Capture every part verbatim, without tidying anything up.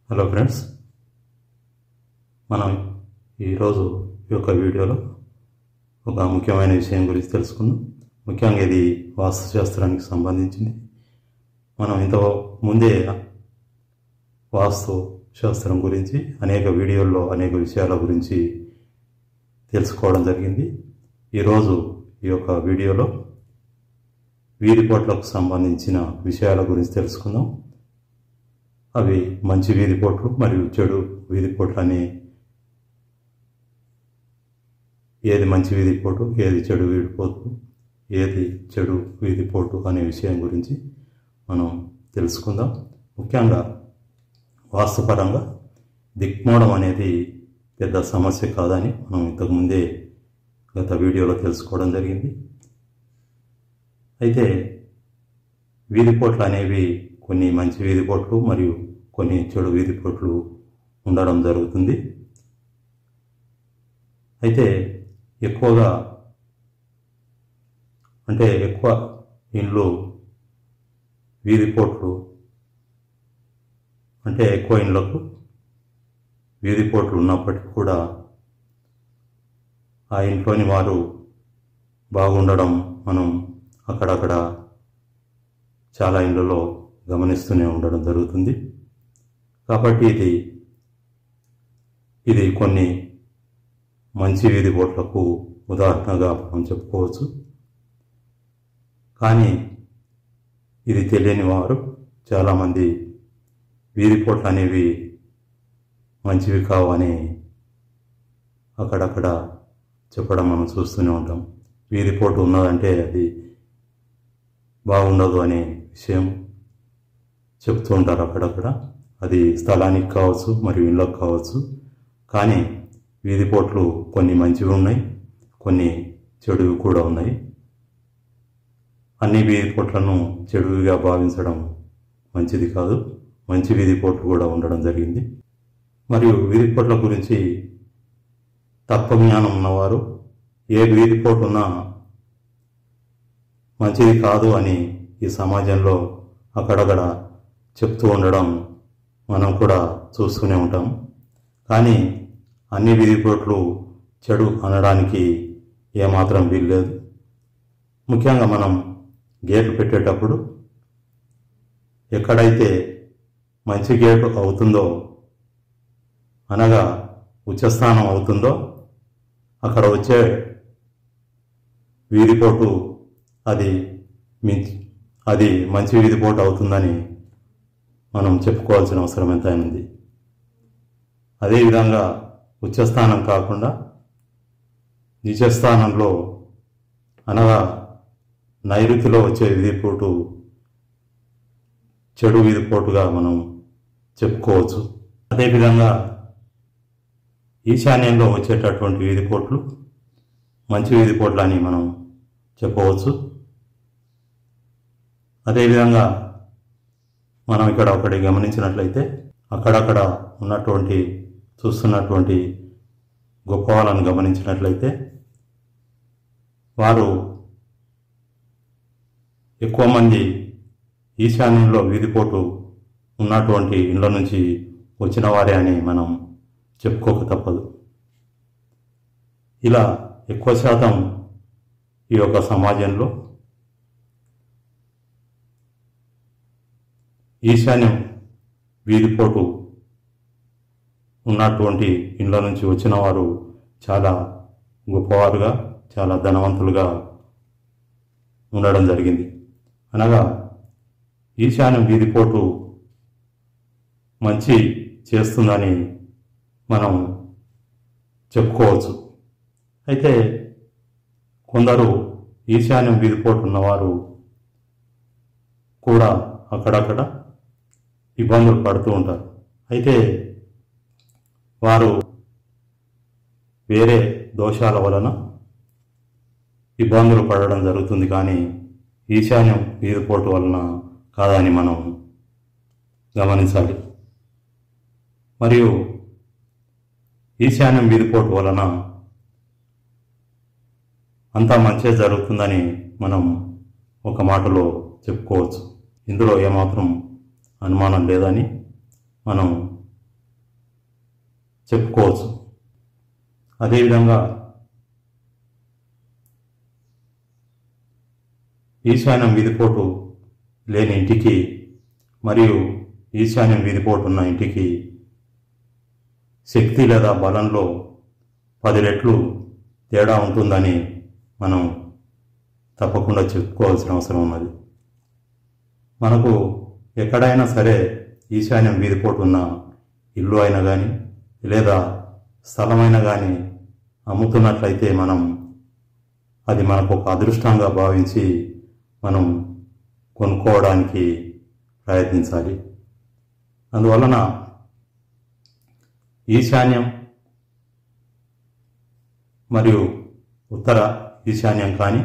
Hello friends, మనం ఈరోజు ఈ యొక్క వీడియోలో ఒక ముఖ్యమైన విషయం గురించి తెలుసుకుందాం. ముఖ్యంగా ఇది వాస్తుశాస్త్రానికి సంబంధించింది. మనం ఇంత ముందే వాస్తు శాస్త్రం గురించి అనేక వీడియోల్లో అనేక విషయాల గురించి తెలుసుకోవడం జరిగింది. ఈరోజు ఈ యొక్క వీడియోలో వీధిపోట్లకు సంబంధించిన విషయాల గురించి తెలుసుకుందాం. అవి మంచి వీధిపోట్లు మరియు చెడు వీధిపోట్లు అని, ఏది మంచి వీధిపోటు, ఏది చెడు వీధిపోటు, ఏది చెడు వీధిపోటు అనే విషయం గురించి మనం తెలుసుకుందాం. ముఖ్యంగా వాస్తుపరంగా దిక్మూడం అనేది పెద్ద సమస్య కాదని మనం ఇంతకుముందే గత వీడియోలో తెలుసుకోవడం జరిగింది. అయితే వీధిపోట్లు అనేవి కొన్ని మంచి వీధిపోట్లు మరియు కొన్ని చెడు వీధిపోట్లు ఉండడం జరుగుతుంది. అయితే ఎక్కువగా అంటే ఎక్కువ ఇండ్లు వీధిపోట్లు అంటే ఎక్కువ ఇండ్లకు వీధిపోట్లు ఉన్నప్పటికీ కూడా ఆ ఇంట్లోని వారు బాగుండడం మనం అక్కడక్కడ చాలా ఇండ్లలో గమనిస్తూనే ఉండడం జరుగుతుంది. కాబట్టి ఇది ఇది కొన్ని మంచి వీధిపోట్లకు ఉదాహరణగా మనం చెప్పుకోవచ్చు. కానీ ఇది తెలియని వారు చాలామంది వీధిపోట్లు అనేవి మంచివి కావని అక్కడక్కడ చెప్పడం మనం చూస్తూనే ఉంటాం. వీధిపోటు ఉన్నదంటే అది బాగుండదు అనే విషయం చెప్తూ ఉంటారు అక్కడక్కడ. అది స్థలానికి కావచ్చు మరియు ఇళ్ళకు కావచ్చు. కానీ వీధిపోట్లు కొన్ని మంచివి ఉన్నాయి, కొన్ని చెడువి కూడా ఉన్నాయి. అన్ని వీధిపోట్లను చెడువిగా భావించడం మంచిది కాదు. మంచి వీధిపోట్లు కూడా ఉండడం జరిగింది. మరియు వీధిపోట్ల గురించి తత్వ జ్ఞానం ఉన్నవారు ఏ వీధిపోటు ఉన్నా మంచిది కాదు అని ఈ సమాజంలో అక్కడక్కడ చెప్తూ ఉండడం మనం కూడా చూస్తూనే ఉంటాం. కానీ అన్ని వీధిపోట్లు చెడు అనడానికి ఏమాత్రం వీల్లేదు. ముఖ్యంగా మనం గేట్లు పెట్టేటప్పుడు ఎక్కడైతే మంచి గేటు అవుతుందో, అనగా ఉచ్చస్థానం అవుతుందో, అక్కడ వచ్చే వీధిపోటు అది అది మంచి వీధిపోటు అవుతుందని మనం చెప్పుకోవాల్సిన అవసరం ఎంతైనా ఉంది. అదేవిధంగా ఉచ్చస్థానం కాకుండా నీచస్థానంలో అనగా నైరుతిలో వచ్చే వీధిపోటు చెడు వీధిపోటుగా మనం చెప్పుకోవచ్చు. అదేవిధంగా ఈశాన్యంలో వచ్చేటటువంటి వీధిపోట్లు మంచి వీధిపోట్లు అని మనం చెప్పవచ్చు. అదేవిధంగా మనం ఇక్కడ ఒకటి గమనించినట్లయితే అక్కడక్కడ ఉన్నటువంటి చూస్తున్నటువంటి గొప్ప వాళ్ళను గమనించినట్లయితే వారు ఎక్కువ మంది ఈశాన్యంలో వీధిపోటు ఉన్నటువంటి ఇండ్ల నుంచి వచ్చిన వారే అని మనం చెప్పుకోక తప్పదు. ఇలా ఎక్కువ శాతం ఈ యొక్క సమాజంలో ఈశాన్యం వీధిపోటు ఉన్నటువంటి ఇండ్ల నుంచి వచ్చిన వారు చాలా గొప్పవారుగా, చాలా ధనవంతులుగా ఉండడం జరిగింది. అనగా ఈశాన్యం వీధిపోటు మంచి చేస్తుందని మనం చెప్పుకోవచ్చు. అయితే కొందరు ఈశాన్యం వీధిపోటు ఉన్నవారు కూడా అక్కడక్కడ ఇబ్బందులు పడుతూ ఉంటారు. అయితే వారు వేరే దోషాల వలన ఇబ్బందులు పడడం జరుగుతుంది, కానీ ఈశాన్యం వీధిపోటు వలన కాదని మనం గమనించాలి. మరియు ఈశాన్యం వీధిపోటు వలన అంతా మంచి జరుగుతుందని మనం ఒక మాటలో చెప్పుకోవచ్చు. ఇందులో ఏమాత్రం అనుమానం లేదని మనం చెప్పుకోవచ్చు. అదేవిధంగా ఈశాన్యం వీధిపోటు లేని ఇంటికి మరియు ఈశాన్యం వీధిపోటు ఉన్న ఇంటికి శక్తి లేదా బలంలో పది రెట్లు తేడా ఉంటుందని మనం తప్పకుండా చెప్పుకోవాల్సిన అవసరం ఉన్నది. మనకు ఎక్కడైనా సరే ఈశాన్యం వీధిపోటు ఉన్న ఇల్లు అయినా కానీ లేదా స్థలమైనా కానీ అమ్ముతున్నట్లయితే మనం అది మనకు ఒక అదృష్టంగా భావించి మనం కొనుక్కోవడానికి ప్రయత్నించాలి. అందువలన ఈశాన్యం మరియు ఉత్తర ఈశాన్యం కానీ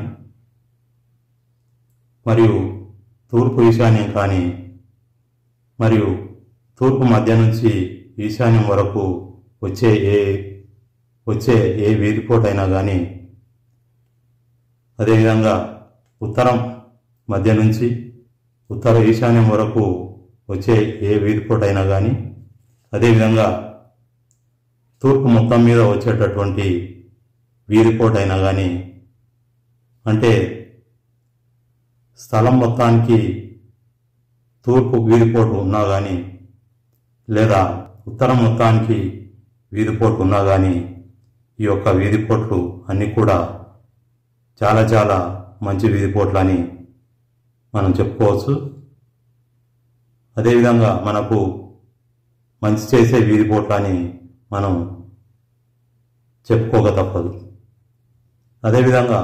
మరియు తూర్పు ఈశాన్యం కానీ మరియు తూర్పు మధ్య నుంచి ఈశాన్యం వరకు వచ్చే ఏ వచ్చే ఏ వీధిపోటైనా కానీ, అదేవిధంగా ఉత్తరం మధ్య నుంచి ఉత్తర ఈశాన్యం వరకు వచ్చే ఏ వీధిపోటైనా కానీ, అదేవిధంగా తూర్పు మొత్తం మీద వచ్చేటటువంటి వీధిపోటైనా కానీ, అంటే స్థలం మొత్తానికి తూర్పు వీధిపోటు ఉన్నా కానీ లేదా ఉత్తరం మొత్తానికి వీధిపోటు ఉన్నా కానీ ఈ యొక్క వీధిపోట్లు అన్నీ కూడా చాలా చాలా మంచి వీధిపోట్లు అని మనం చెప్పుకోవచ్చు. అదేవిధంగా మనకు మంచి చేసే వీధిపోట్లు అని మనం చెప్పుకోక తప్పదు. అదేవిధంగా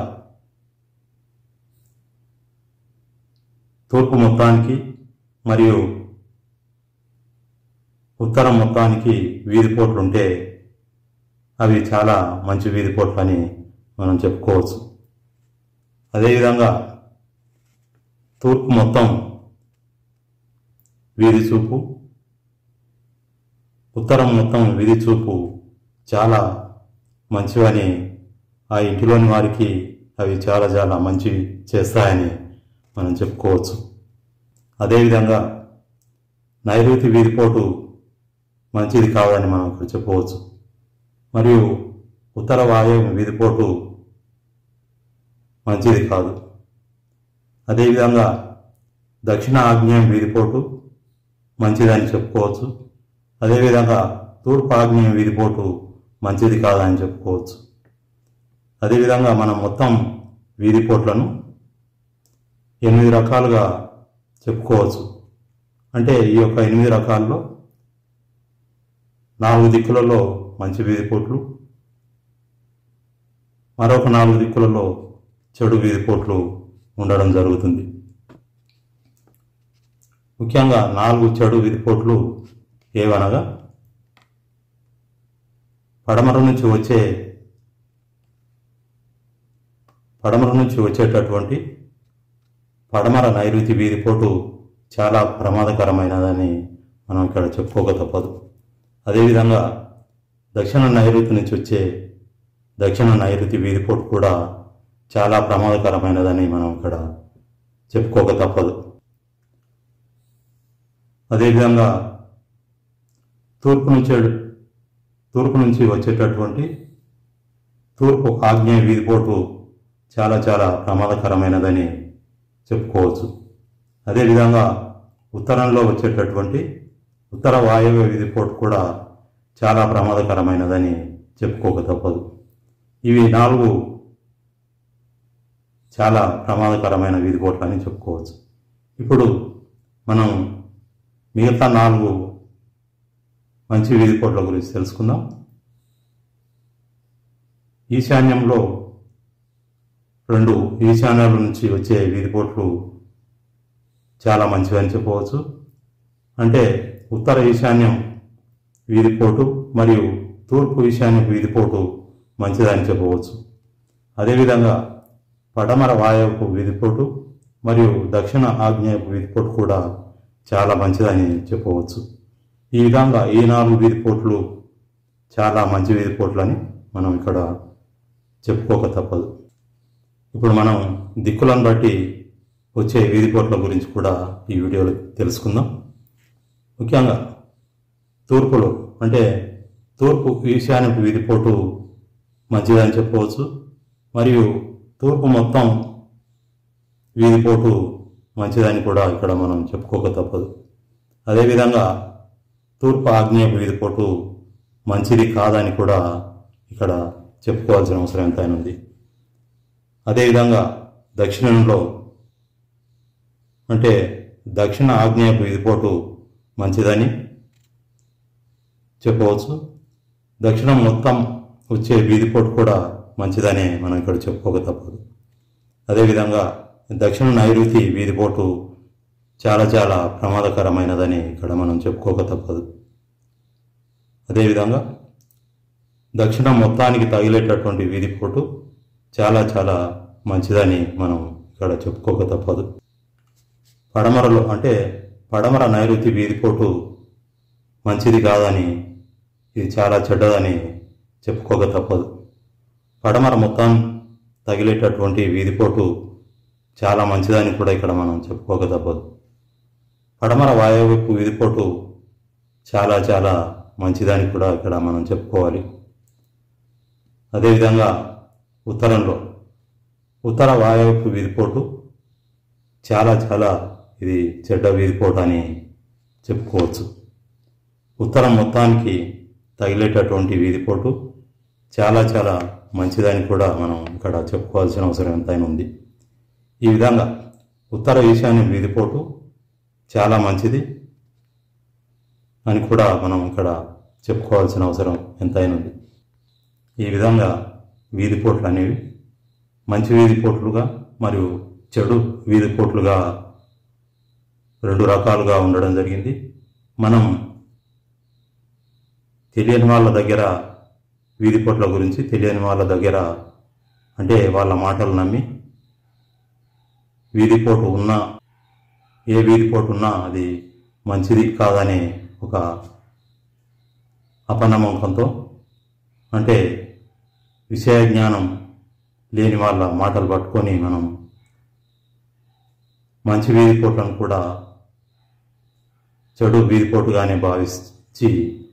తూర్పు మొత్తానికి మరియు ఉత్తరం మొత్తానికి వీధిపోట్లు ఉంటే అవి చాలా మంచి వీధిపోట్లు అని మనం చెప్పుకోవచ్చు. అదేవిధంగా తూర్పు మొత్తం వీధి చూపు, ఉత్తరం మొత్తం వీధి చూపు చాలా మంచివని ఆ ఇంటిలోని వారికి అవి చాలా చాలా మంచి చేస్తాయని మనం చెప్పుకోవచ్చు. అదేవిధంగా నైరుతి వీధిపోటు మంచిది కాదని మనం ఇక్కడ చెప్పవచ్చు. మరియు ఉత్తర వాయువ్య వీధిపోటు మంచిది కాదు. అదేవిధంగా దక్షిణ ఆగ్నేయం వీధిపోటు మంచిదని చెప్పుకోవచ్చు. అదేవిధంగా తూర్పు ఆగ్నేయం వీధిపోటు మంచిది కాదని చెప్పుకోవచ్చు. అదేవిధంగా మనం మొత్తం వీధిపోట్లను ఎనిమిది రకాలుగా చెప్పుకోవచ్చు. అంటే ఈ యొక్క ఎనిమిది రకాల్లో నాలుగు దిక్కులలో మంచి వీధిపోట్లు, మరొక నాలుగు దిక్కులలో చెడు వీధిపోట్లు ఉండడం జరుగుతుంది. ముఖ్యంగా నాలుగు చెడు వీధిపోట్లు ఏవనగా, పడమర నుంచి వచ్చే పడమర నుంచి వచ్చేటటువంటి పడమర నైరుతి వీధిపోటు చాలా ప్రమాదకరమైనదని మనం ఇక్కడ చెప్పుకోక తప్పదు. అదేవిధంగా దక్షిణ నైరుతి నుంచి వచ్చే దక్షిణ నైరుతి వీధిపోటు కూడా చాలా ప్రమాదకరమైనదని మనం ఇక్కడ చెప్పుకోక తప్పదు. అదేవిధంగా తూర్పు నుంచి తూర్పు నుంచి వచ్చేటటువంటి తూర్పు ఆగ్నేయ వీధిపోటు చాలా చాలా ప్రమాదకరమైనదని చెప్పుకోవచ్చు. అదేవిధంగా ఉత్తరంలో వచ్చేటటువంటి ఉత్తర వాయువ్య వీధిపోటు కూడా చాలా ప్రమాదకరమైనదని చెప్పుకోక తప్పదు. ఇవి నాలుగు చాలా ప్రమాదకరమైన వీధిపోట్లు అని చెప్పుకోవచ్చు. ఇప్పుడు మనం మిగతా నాలుగు మంచి వీధిపోట్ల గురించి తెలుసుకుందాం. ఈశాన్యంలో రెండు ఈశాన్యాల నుంచి వచ్చే వీధిపోట్లు చాలా మంచివని చెప్పవచ్చు. అంటే ఉత్తర ఈశాన్యం వీధిపోటు మరియు తూర్పు ఈశాన్య వీధిపోటు మంచిదని చెప్పవచ్చు. అదేవిధంగా పడమర వాయువు వీధిపోటు మరియు దక్షిణ ఆగ్నేయ వీధిపోటు కూడా చాలా మంచిదని చెప్పవచ్చు. ఈ విధంగా ఈ నాలుగు వీధిపోట్లు చాలా మంచి వీధిపోట్లని మనం ఇక్కడ చెప్పుకోక తప్పదు. ఇప్పుడు మనం దిక్కులను బట్టి వచ్చే వీధిపోట్ల గురించి కూడా ఈ వీడియోలో తెలుసుకుందాం. ముఖ్యంగా తూర్పులో అంటే తూర్పు ఈశాన్యపు వీధిపోటు మంచిదని చెప్పవచ్చు. మరియు తూర్పు మొత్తం వీధిపోటు మంచిదని కూడా ఇక్కడ మనం చెప్పుకోక తప్పదు. అదేవిధంగా తూర్పు ఆగ్నేయపు వీధిపోటు మంచిది కాదని కూడా ఇక్కడ చెప్పుకోవాల్సిన అవసరం ఎంతైనా ఉంది. అదేవిధంగా దక్షిణంలో అంటే దక్షిణ ఆగ్నేయపు వీధిపోటు మంచిదని చెప్పవచ్చు. దక్షిణం మొత్తం వచ్చే వీధిపోటు కూడా మంచిదనే మనం ఇక్కడ చెప్పుకోక తప్పదు. అదేవిధంగా దక్షిణ నైరుతి వీధిపోటు చాలా చాలా ప్రమాదకరమైనదని ఇక్కడ మనం చెప్పుకోక తప్పదు. అదేవిధంగా దక్షిణం మొత్తానికి తగిలేటటువంటి వీధిపోటు చాలా చాలా మంచిదని మనం ఇక్కడ చెప్పుకోక తప్పదు. పడమరలో అంటే పడమర నైరుతి వీధిపోటు మంచిది కాదని, ఇది చాలా చెడ్డదని చెప్పుకోక తప్పదు. పడమర మొత్తం తగిలేటటువంటి వీధిపోటు చాలా మంచిదని కూడా ఇక్కడ మనం చెప్పుకోక తప్పదు. పడమర వాయువ్యపు వీధిపోటు చాలా చాలా మంచిదని కూడా ఇక్కడ మనం చెప్పుకోవాలి. అదేవిధంగా ఉత్తరంలో ఉత్తర వాయువ్యపు వీధిపోటు చాలా చాలా ఇది చెడ్డ వీధిపోటు అని చెప్పుకోవచ్చు. ఉత్తరం మొత్తానికి తగిలేటటువంటి వీధిపోటు చాలా చాలా మంచిదని కూడా మనం ఇక్కడ చెప్పుకోవాల్సిన అవసరం ఎంతైనా ఉంది. ఈ విధంగా ఉత్తర ఈశాన్య వీధిపోటు చాలా మంచిది అని కూడా మనం ఇక్కడ చెప్పుకోవాల్సిన అవసరం ఎంతైనా ఉంది. ఈ విధంగా వీధిపోట్లు అనేవి మంచి వీధిపోట్లుగా మరియు చెడు వీధిపోట్లుగా రెండు రకాలుగా ఉండడం జరిగింది. మనం తెలియని వాళ్ళ దగ్గర వీధిపోట్ల గురించి తెలియని వాళ్ళ దగ్గర అంటే వాళ్ళ మాటలు నమ్మి వీధిపోటు ఉన్నా ఏ వీధిపోటు ఉన్నా అది మంచిది కాదనే ఒక అపనమ్మకంతో అంటే విషయ జ్ఞానం లేని వాళ్ళ మాటలు పట్టుకొని మనం మంచి వీధిపోట్లను కూడా చెడు వీధిపోటుగానే భావించి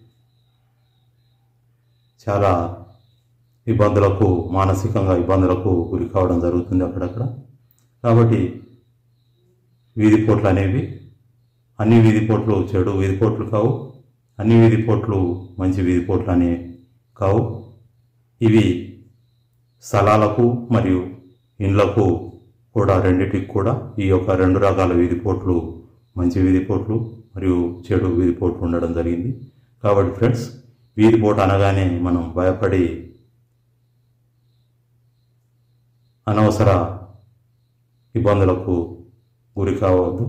చాలా ఇబ్బందులకు మానసికంగా ఇబ్బందులకు గురి కావడం జరుగుతుంది అక్కడక్కడ. కాబట్టి వీధిపోట్లు అనేవి అన్ని వీధిపోట్లు చెడు వీధిపోట్లు కావు, అన్ని వీధిపోట్లు మంచి వీధిపోట్లు అనే కావు. ఇవి స్థలాలకు మరియు ఇండ్లకు కూడా రెండింటికి కూడా ఈ యొక్క రెండు రకాల వీధిపోట్లు మంచి వీధిపోట్లు మరియు చెడు వీధిపోట్లు ఉండడం జరిగింది. కాబట్టి ఫ్రెండ్స్, వీధిపోటు అనగానే మనం భయపడి అనవసర ఇబ్బందులకు గురి కావద్దు.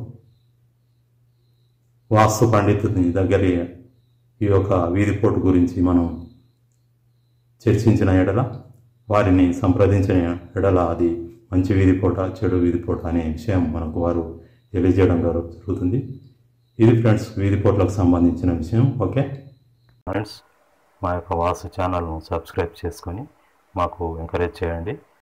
వాస్తు పండితుని దగ్గర ఈ యొక్క వీధిపోటు గురించి మనం చర్చించిన ఎడల, వారిని సంప్రదించిన ఎడల అది మంచి వీధిపోట చెడు వీధిపోట అనే విషయం మనకు వారు తెలియజేయడం జరుగుతుంది. ఇది ఫ్రెండ్స్ వీధిపోట్లకు సంబంధించిన విషయం. ఓకే ఫ్రెండ్స్, మా యొక్క వాస్తు ఛానల్ను సబ్స్క్రైబ్ చేసుకొని మాకు ఎంకరేజ్ చేయండి.